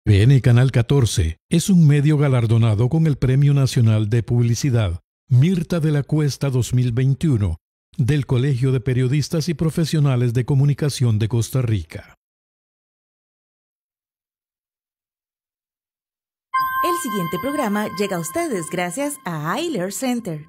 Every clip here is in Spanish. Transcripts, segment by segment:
TVN Canal 14 es un medio galardonado con el Premio Nacional de Publicidad Mirta de la Cuesta 2021 del Colegio de Periodistas y Profesionales de Comunicación de Costa Rica. El siguiente programa llega a ustedes gracias a Eyler Center.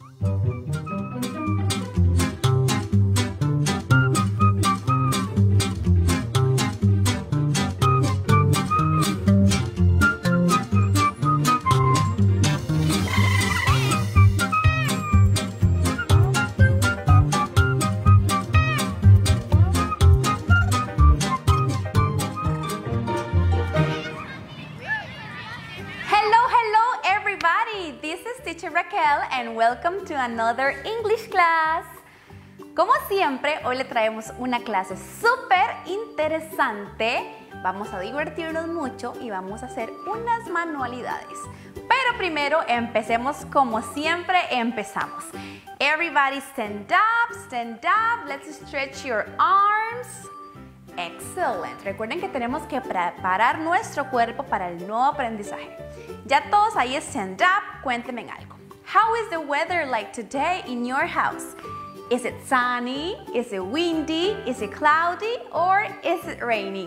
Raquel and welcome to another English class. Como siempre, hoy le traemos una clase súper interesante. Vamos a divertirnos mucho y vamos a hacer unas manualidades. Pero primero empecemos como siempre empezamos. Everybody stand up, let's stretch your arms. Excellent. Recuerden que tenemos que preparar nuestro cuerpo para el nuevo aprendizaje. Ya todos ahí stand up, cuéntenme algo. How is the weather like today in your house? Is it sunny? Is it windy? Is it cloudy? Or is it rainy?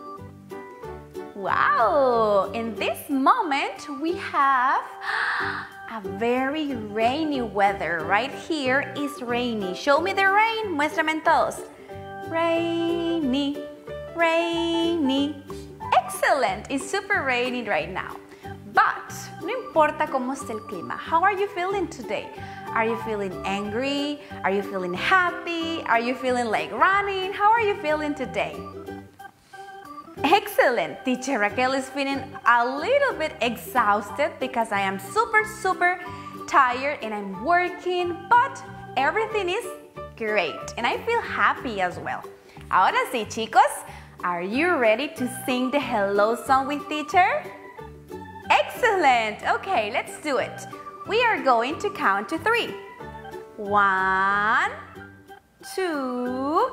Wow! In this moment, we have a very rainy weather. Right here is rainy. Show me the rain. Muéstrame todos. Rainy, rainy. Excellent! It's super rainy right now. But no importa cómo esté el clima. How are you feeling today? Are you feeling angry? Are you feeling happy? Are you feeling like running? How are you feeling today? Excellent. Teacher Raquel is feeling a little bit exhausted because I am super tired and I'm working, but everything is great and I feel happy as well. Ahora sí, chicos, are you ready to sing the hello song with teacher? Excellent. Okay, let's do it. We are going to count to 3. 1, 2,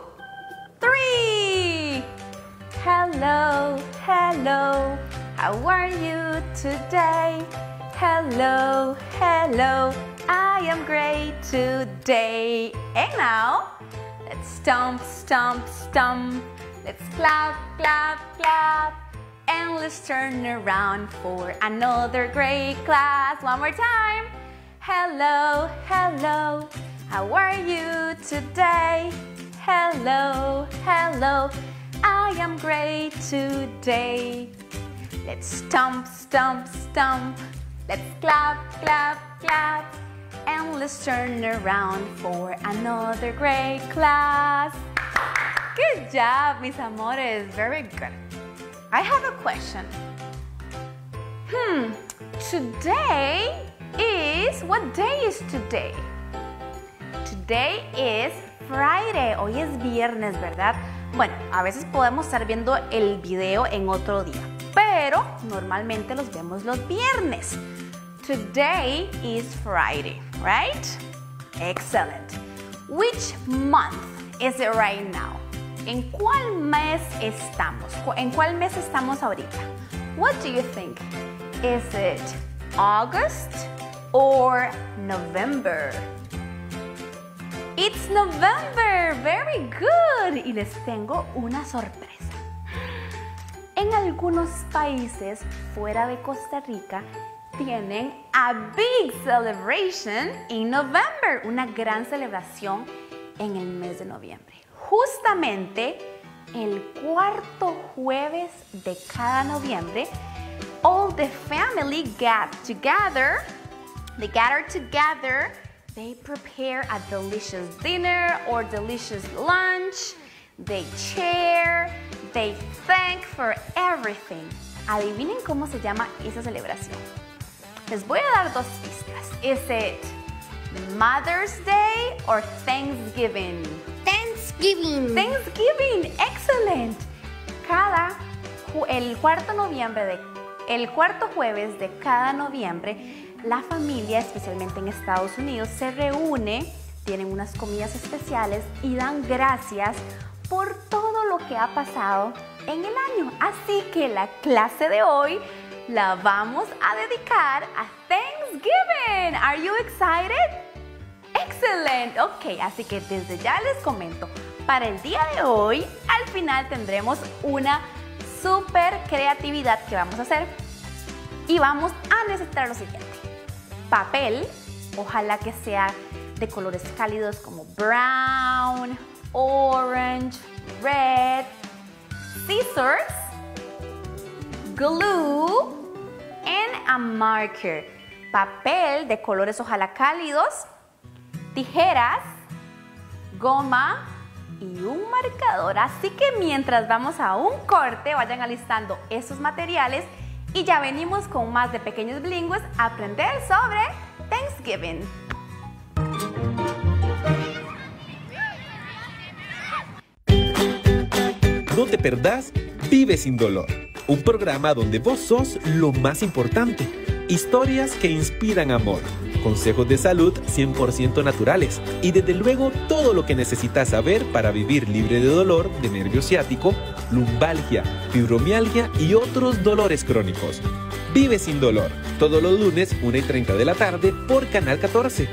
3. Hello, hello. How are you today? Hello, hello. I am great today. And now, let's stomp, stomp, stomp. Let's clap, clap, clap. And let's turn around for another great class. One more time. Hello, hello. How are you today? Hello, hello. I am great today. Let's stomp, stomp, stomp. Let's clap, clap, clap. And let's turn around for another great class. Good job, mis amores. Very good. I have a question. What day is today? Today is Friday. Hoy es viernes, ¿verdad? Bueno, a veces podemos estar viendo el video en otro día, pero normalmente los vemos los viernes. Today is Friday, right? Excellent. Which month is it right now? ¿En cuál mes estamos? ¿En cuál mes estamos ahorita? What do you think? Is it August or November? It's November. Very good. Y les tengo una sorpresa. En algunos países fuera de Costa Rica tienen a big celebration in November, una gran celebración en el mes de noviembre. Justamente el cuarto jueves de cada noviembre, all the family gather together, they prepare a delicious dinner or delicious lunch, they share, they thank for everything. Adivinen cómo se llama esa celebración. Les voy a dar dos pistas. Is it Mother's Day or Thanksgiving? Thanksgiving, excellent. El cuarto jueves de cada noviembre, la familia, especialmente en Estados Unidos, se reúne, tienen unas comidas especiales y dan gracias por todo lo que ha pasado en el año. Así que la clase de hoy la vamos a dedicar a Thanksgiving. Are you excited? Excellent. Ok, así que desde ya les comento. Para el día de hoy, al final tendremos una super creatividad que vamos a hacer. Y vamos a necesitar lo siguiente. Papel, ojalá que sea de colores cálidos como brown, orange, red, scissors, glue, and a marker. Papel de colores ojalá cálidos, tijeras, goma y un marcador. Así que mientras vamos a un corte, vayan alistando esos materiales y ya venimos con más de Pequeños Bilingües a aprender sobre Thanksgiving. No te perdás Vive Sin Dolor, un programa donde vos sos lo más importante. Historias que inspiran amor, consejos de salud 100% naturales y desde luego todo lo que necesitas saber para vivir libre de dolor de nervio ciático, lumbalgia, fibromialgia y otros dolores crónicos. Vive Sin Dolor, todos los lunes 1:30 de la tarde por Canal 14.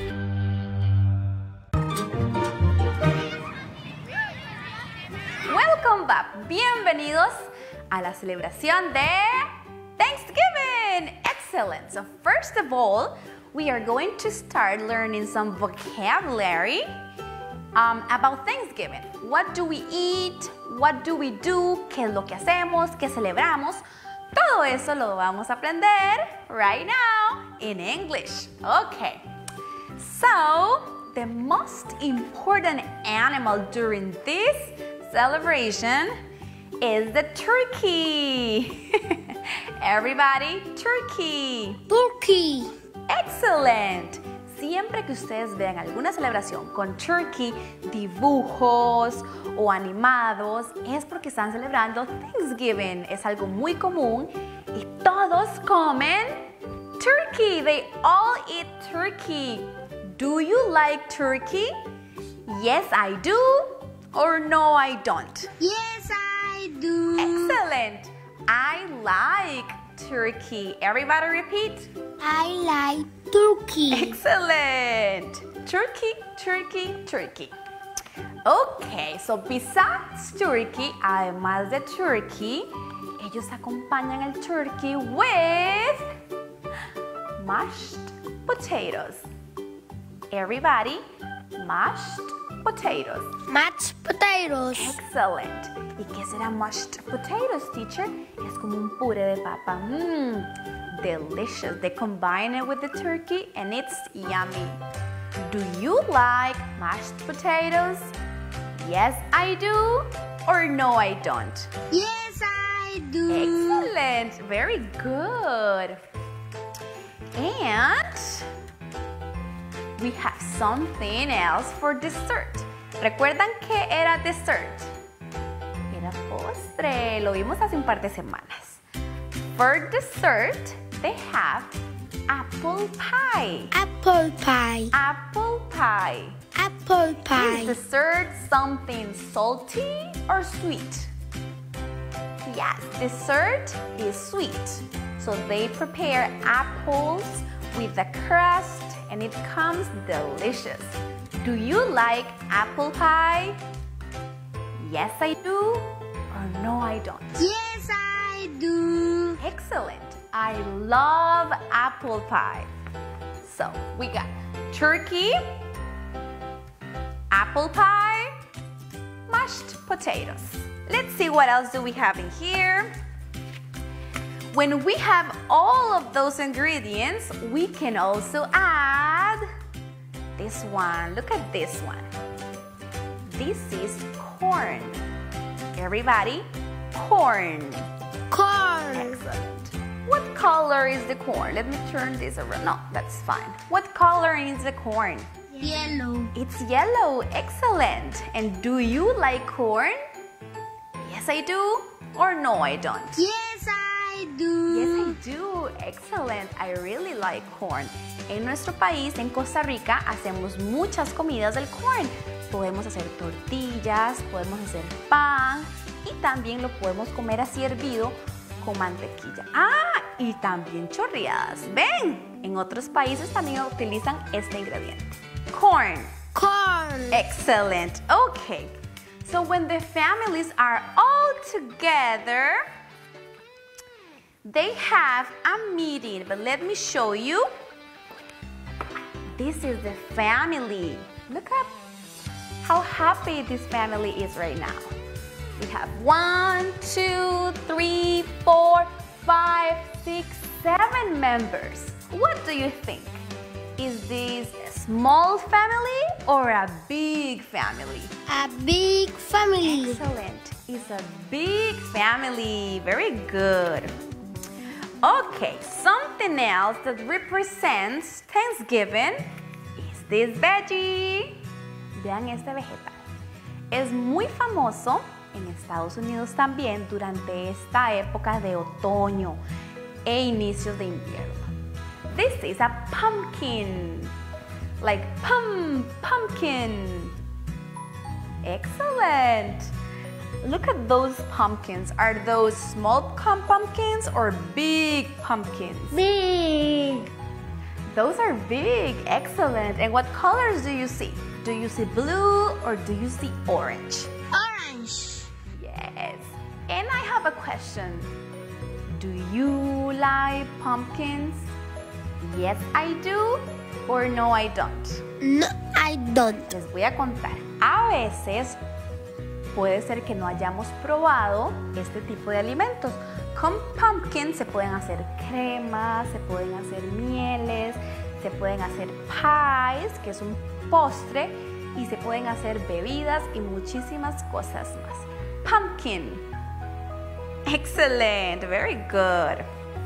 Welcome back. Bienvenidos a la celebración de Thanksgiving. Excellent. So first of all, we are going to start learning some vocabulary about Thanksgiving. What do we eat? What do we do? ¿Qué es lo que hacemos? ¿Qué celebramos? Todo eso lo vamos a aprender right now in English. Okay. So, the most important animal during this celebration is the turkey. Everybody, turkey. Turkey. Excellent. Siempre que ustedes vean alguna celebración con turkey, dibujos o animados, es porque están celebrando Thanksgiving. Es algo muy común y todos comen turkey. They all eat turkey. Do you like turkey? Yes, I do. Or no, I don't. Yes, I do. Excellent. I like turkey. Everybody repeat. I like turkey. Excellent. Turkey, turkey, turkey. Okay, so besides turkey, además de turkey, ellos acompañan el turkey with mashed potatoes. Everybody, mashed potatoes. Mashed potatoes. Excellent. ¿Y qué será mashed potatoes, teacher? Es como un puré de papa. Delicious. They combine it with the turkey and it's yummy. Do you like mashed potatoes? Yes, I do. Or no, I don't. Yes, I do. Excellent. Very good. And we have something else for dessert. ¿Recuerdan qué era dessert? Era postre. Lo vimos hace un par de semanas. For dessert, they have apple pie. Apple pie. Apple pie. Apple pie. Is dessert something salty or sweet? Yes, dessert is sweet. So they prepare apples with the crust and it comes delicious. Do you like apple pie? Yes, I do. Or no, I don't. Yes, I do. Excellent. I love apple pie. So we got turkey, apple pie, mashed potatoes. Let's see what else do we have in here. When we have all of those ingredients, we can also add this one. Look at this one. This is corn. Everybody, corn. Corn. Excellent. What color is the corn? Let me turn this around. No, that's fine. What color is the corn? Yellow. It's yellow. Excellent. And do you like corn? Yes, I do. Or no, I don't. Yes, I do. Yes, I do. Excellent. I really like corn. En nuestro país, en Costa Rica, hacemos muchas comidas del corn. Podemos hacer tortillas, podemos hacer pan y también lo podemos comer así hervido con mantequilla. Ah, y también chorreadas. ¿Ven? En otros países también utilizan este ingrediente. Corn. Corn. Excellent. Okay. So when the families are all together, they have a meeting. But let me show you. This is the family. Look at how happy this family is right now. We have 1, 2, 3, 4, 5, 6, 7 members. What do you think? Is this a small family or a big family? A big family. Excellent. It's a big family. Very good. Okay, something else that represents Thanksgiving is this veggie. Vean este vegetal. Es muy famoso en Estados Unidos también durante esta época de otoño e inicios de invierno. This is a pumpkin. Like pumpkin. Excellent. Look at those pumpkins. Are those small pumpkins or big pumpkins? Big. Those are big. Excellent. And what colors do you see? Do you see blue or do you see orange? Orange. Yes. And I have a question. Do you like pumpkins? Yes, I do. Or no, I don't. No, I don't. Les voy a contar. A veces puede ser que no hayamos probado este tipo de alimentos. Con pumpkin se pueden hacer cremas, se pueden hacer mieles, se pueden hacer pies, que es un postre, y se pueden hacer bebidas y muchísimas cosas más. Pumpkin. Excellent. Very good.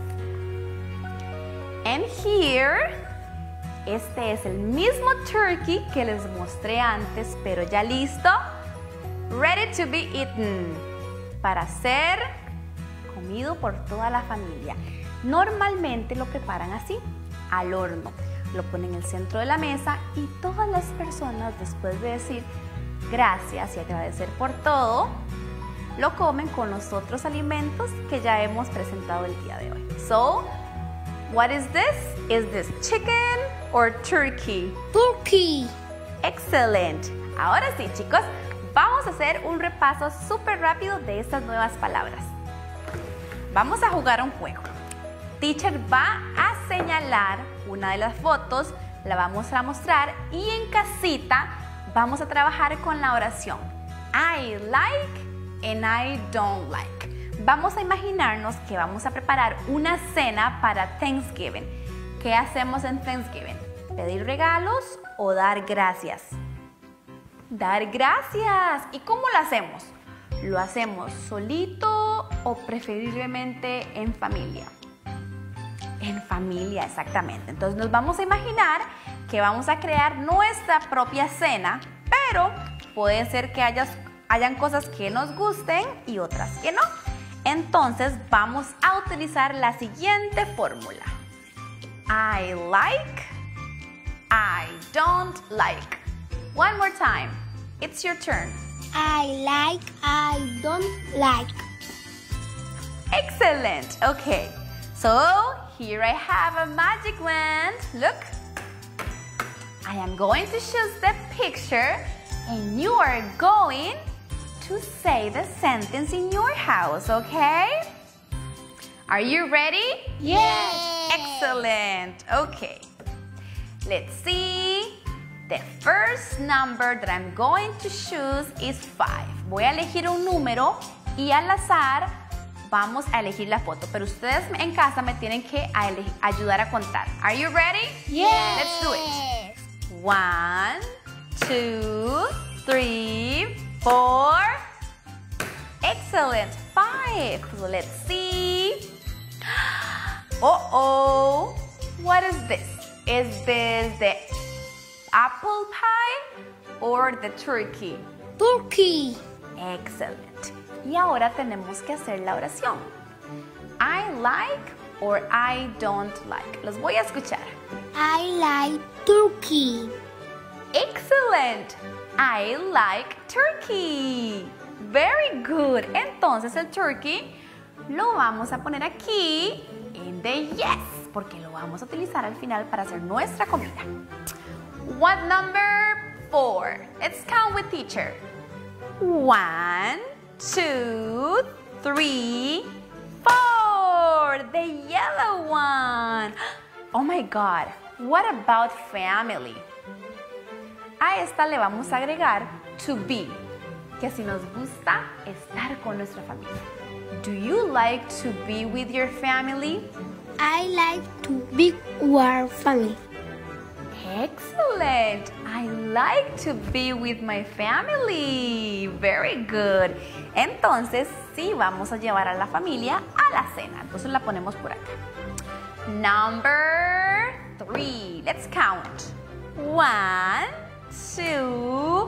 And here, este es el mismo turkey que les mostré antes, pero ya listo. Ready to be eaten. Para ser comido por toda la familia. Normalmente lo preparan así, al horno. Lo ponen en el centro de la mesa y todas las personas, después de decir gracias y agradecer por todo, lo comen con los otros alimentos que ya hemos presentado el día de hoy. So, what is this? Is this chicken or turkey? Turkey. Excellent. Ahora sí, chicos, vamos a hacer un repaso súper rápido de estas nuevas palabras. Vamos a jugar un juego. Teacher va a señalar una de las fotos, la vamos a mostrar y en casita vamos a trabajar con la oración I like and I don't like. Vamos a imaginarnos que vamos a preparar una cena para Thanksgiving. ¿Qué hacemos en Thanksgiving? ¿Pedir regalos o dar gracias? Dar gracias. ¿Y cómo lo hacemos? ¿Lo hacemos solito o preferiblemente en familia? En familia, exactamente. Entonces nos vamos a imaginar que vamos a crear nuestra propia cena, pero puede ser que hayan cosas que nos gusten y otras que no. Entonces vamos a utilizar la siguiente fórmula. I like, I don't like. One more time. It's your turn. I like, I don't like. Excellent. Okay. So, here I have a magic wand. Look. I am going to choose the picture and you are going to say the sentence in your house, okay? Are you ready? Yes. Excellent. Okay. Let's see. The first number that I'm going to choose is 5. Voy a elegir un número y al azar vamos a elegir la foto. Pero ustedes en casa me tienen que ayudar a contar. Are you ready? Yes. Let's do it. 1, 2, 3, 4. Excellent. 5. So let's see. Uh-oh. What is this? Is this the apple pie or the turkey? Turkey. Excellent. Y ahora tenemos que hacer la oración. I like or I don't like. Los voy a escuchar. I like turkey. Excellent. I like turkey. Very good. Entonces el turkey lo vamos a poner aquí in the yes, porque lo vamos a utilizar al final para hacer nuestra comida. What number 4? Let's count with teacher. 1, 2, 3, 4. The yellow one. Oh my God. What about family? A esta le vamos a agregar to be, que si nos gusta estar con nuestra familia. Do you like to be with your family? I like to be with our family. Excellent. I like to be with my family. Very good. Entonces, sí vamos a llevar a la familia a la cena. Entonces la ponemos por acá. Number 3. Let's count. 1, 2,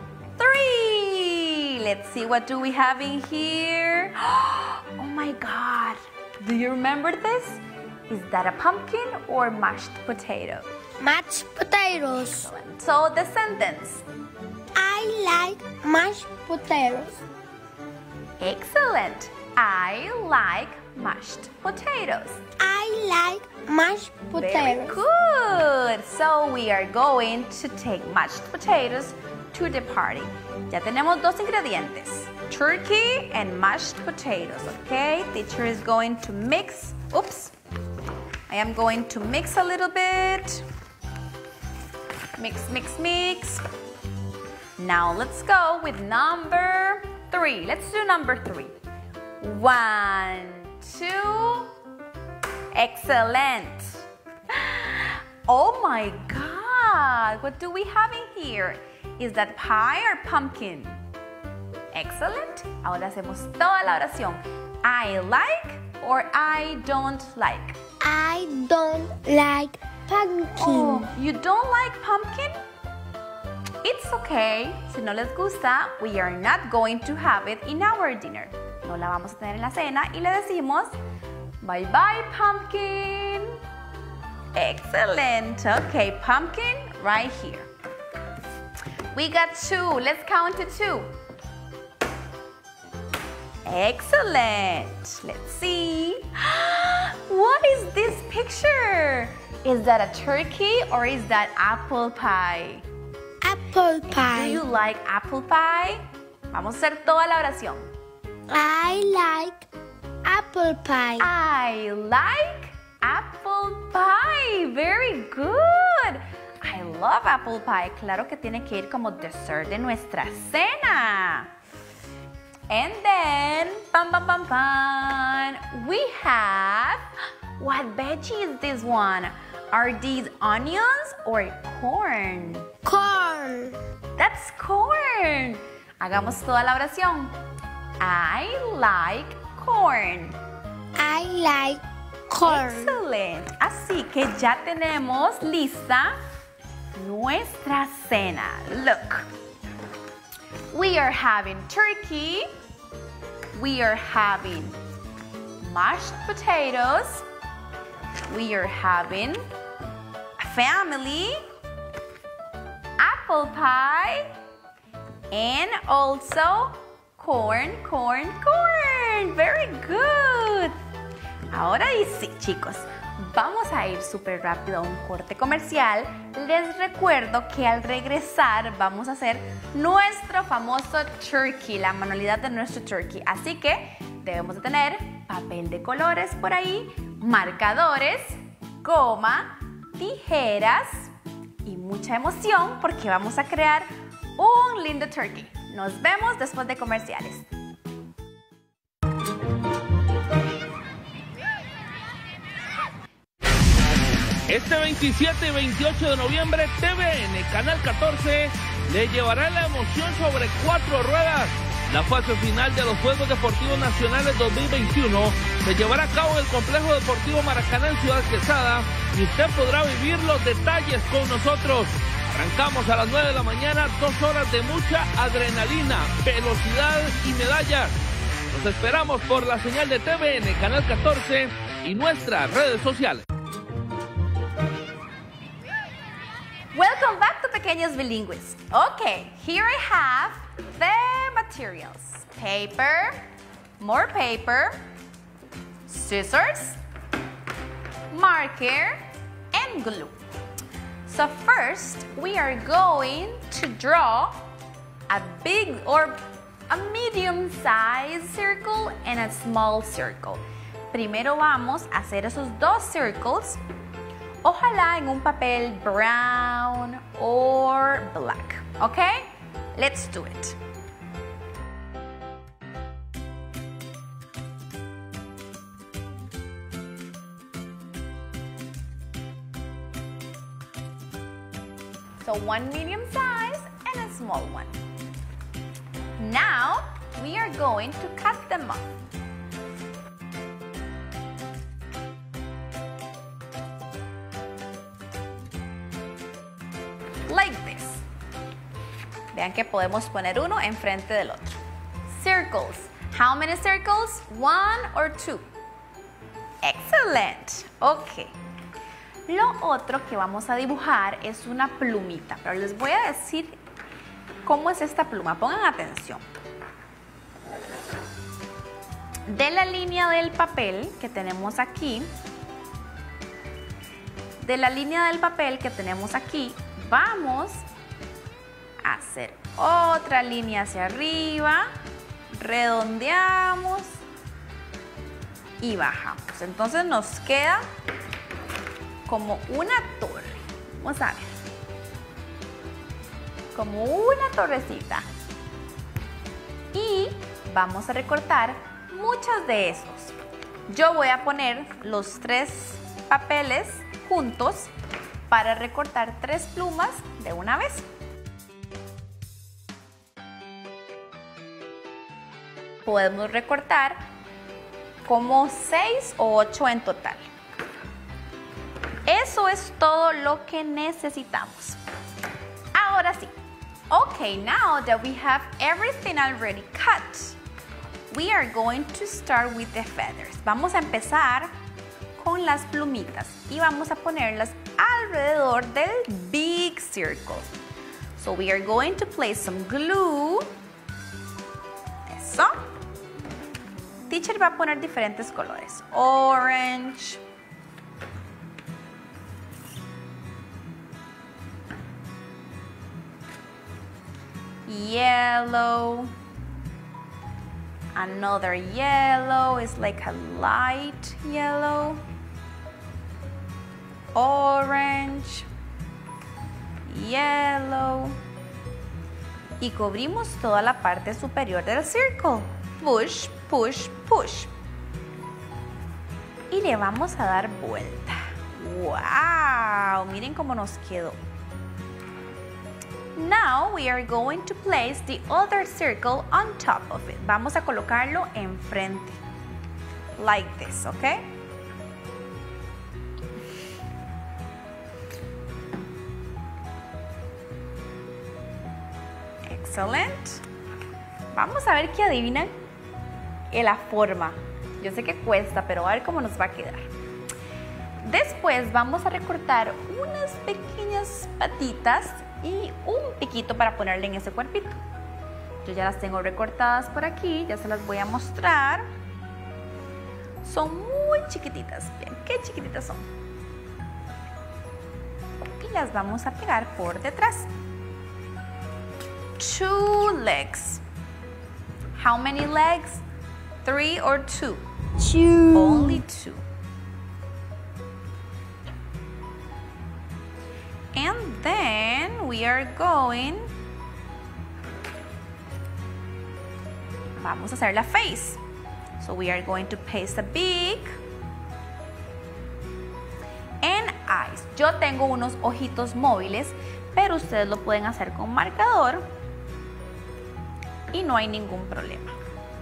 3. Let's see, what do we have in here? Oh my God. Do you remember this? Is that a pumpkin or mashed potato? Mashed potatoes. Excellent. So the sentence. I like mashed potatoes. Excellent. I like mashed potatoes. I like mashed Very potatoes. good. So we are going to take mashed potatoes to the party. Ya tenemos dos ingredientes, turkey and mashed potatoes, okay? Teacher is going to mix. Oops. I am going to mix a little bit. Mix, mix, mix. Now let's go with number 3. Let's do number 3. 1, 2. Excellent. Oh my God. What do we have in here? Is that pie or pumpkin? Excellent. Ahora hacemos toda la oración. I like or I don't like. I don't like pumpkin. Oh, you don't like pumpkin? It's okay. Si no les gusta, we are not going to have it in our dinner. No la vamos a tener en la cena y le decimos, bye bye pumpkin. Excellent. Okay, pumpkin right here. We got 2. Let's count to 2. Excellent. Let's see. What is this picture? Is that a turkey or is that apple pie? Apple Do pie. you like apple pie? Vamos a hacer toda la oración. I like apple pie. I like apple pie. Very good. I love apple pie. Claro que tiene que ir como dessert de nuestra cena. And then, pam, pam, pam, pam, we have, what veggie is this one? Are these onions or corn? Corn. That's corn. Hagamos toda la oración. I like corn. I like corn. Excellent. Así que ya tenemos lista nuestra cena. Look. We are having turkey. We are having mashed potatoes. We are having family, apple pie, and also corn, corn, corn. Very good. Ahora y sí, chicos, vamos a ir súper rápido a un corte comercial. Les recuerdo que al regresar vamos a hacer nuestro famoso turkey, la manualidad de nuestro turkey. Así que debemos de tener papel de colores por ahí, marcadores, goma, tijeras y mucha emoción porque vamos a crear un lindo turkey. Nos vemos después de comerciales. Este 27 y 28 de noviembre, TVN Canal 14 le llevará la emoción sobre 4 ruedas. La fase final de los Juegos Deportivos Nacionales 2021 se llevará a cabo en el Complejo Deportivo Maracaná en Ciudad Quesada y usted podrá vivir los detalles con nosotros. Arrancamos a las 9 de la mañana, 2 horas de mucha adrenalina, velocidad y medallas. Nos esperamos por la señal de TVN Canal 14 y nuestras redes sociales. Welcome back to Pequeños Bilingües. Okay, here I have the materials. Paper, more paper, scissors, marker, and glue. So first, we are going to draw a big or a medium-sized circle and a small circle. Primero vamos a hacer esos dos circles, ojalá en un papel brown or black. Okay? Let's do it. So one medium size and a small one. Now we are going to cut them off. Like this. Vean que podemos poner uno enfrente del otro. Circles. How many circles? 1 or 2? Excellent. Okay. Lo otro que vamos a dibujar es una plumita, pero les voy a decir cómo es esta pluma. Pongan atención. De la línea del papel que tenemos aquí, vamos a hacer otra línea hacia arriba, redondeamos y bajamos. Entonces nos queda como una torre. Vamos a ver. Como una torrecita. Y vamos a recortar muchos de esos. Yo voy a poner los 3 papeles juntos para recortar 3 plumas de una vez. Podemos recortar como 6 o 8 en total. Eso es todo lo que necesitamos. Ahora sí. Okay, now that we have everything already cut, we are going to start with the feathers. Vamos a empezar con las plumitas y vamos a ponerlas alrededor del big circle. So we are going to place some glue. Eso. Teacher va a poner diferentes colores. Orange. Yellow. Another yellow is like a light yellow. Orange. Yellow. Y cubrimos toda la parte superior del circle. Push, push, push. Y le vamos a dar vuelta. ¡Wow! Miren cómo nos quedó. Now we are going to place the other circle on top of it. Vamos a colocarlo enfrente. Like this, okay? Excellent. Vamos a ver qué adivinan la forma. Yo sé que cuesta, pero a ver cómo nos va a quedar. Después vamos a recortar unas pequeñas patitas y un piquito para ponerle en ese cuerpito. Yo ya las tengo recortadas por aquí, ya se las voy a mostrar. Son muy chiquititas, vean qué chiquititas son. Y las vamos a pegar por detrás. 2 legs. How many legs? 3 or 2? 2. Only 2. And then we are going. Vamos a hacer la face. So we are going to paste a beak and eyes. Yo tengo unos ojitos móviles, pero ustedes lo pueden hacer con marcador y no hay ningún problema.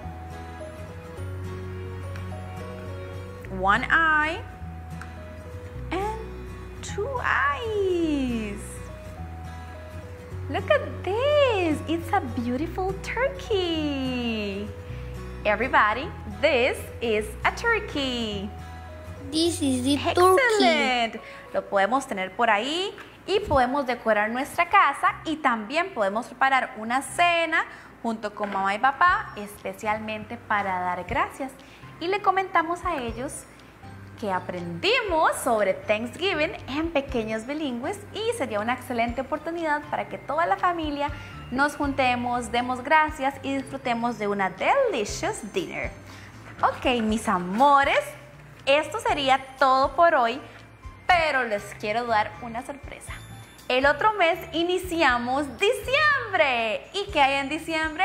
One eye and 2 eyes. Look at this. It's a beautiful turkey. Everybody, this is a turkey. This is the turkey. Excellent. Lo podemos tener por ahí y podemos decorar nuestra casa y también podemos preparar una cena junto con mamá y papá, especialmente para dar gracias. Y le comentamos a ellos que aprendimos sobre Thanksgiving en Pequeños Bilingües y sería una excelente oportunidad para que toda la familia nos juntemos, demos gracias y disfrutemos de una delicious dinner. Ok, mis amores, esto sería todo por hoy, pero les quiero dar una sorpresa. El otro mes iniciamos diciembre. ¿Y qué hay en diciembre?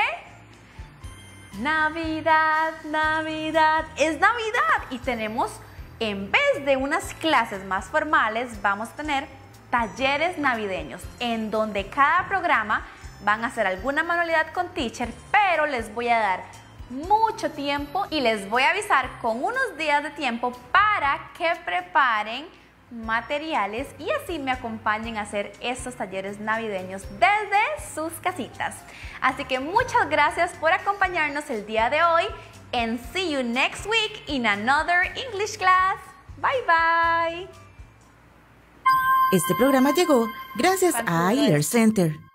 Navidad, Navidad, es Navidad y tenemos, en vez de unas clases más formales, vamos a tener talleres navideños en donde cada programa van a hacer alguna manualidad con teacher, pero les voy a dar mucho tiempo y les voy a avisar con unos días de tiempo para que preparen materiales y así me acompañen a hacer estos talleres navideños desde sus casitas. Así que muchas gracias por acompañarnos el día de hoy and see you next week in another English class. Bye bye. Este programa llegó gracias a iLearn Center.